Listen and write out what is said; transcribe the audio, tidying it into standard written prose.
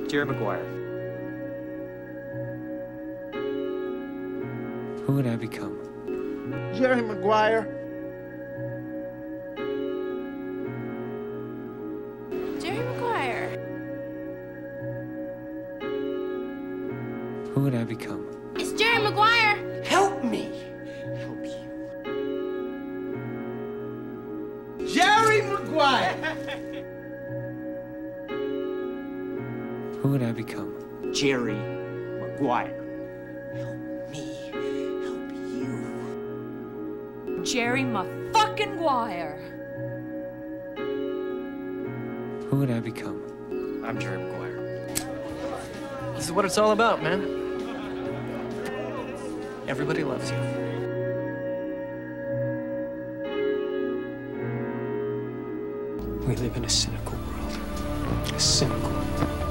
Jerry Maguire. Who would I become? Jerry Maguire. Jerry Maguire. Who would I become? It's Jerry Maguire. Help me. Help you. Jerry Maguire. Who would I become? Jerry Maguire. Me. Help you. Jerry fucking Maguire. Who would I become? I'm Jerry Maguire. This is what it's all about, man. Everybody loves you. We live in a cynical world. A cynical world.